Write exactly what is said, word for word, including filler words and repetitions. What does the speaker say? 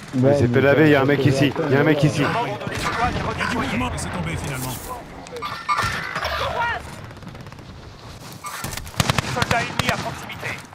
Il s'est fait laver, il y a un mec ici, il y a un mec ici. Membre de l'équipage est redéployé. C'est tombé finalement. Soldat ennemi à proximité.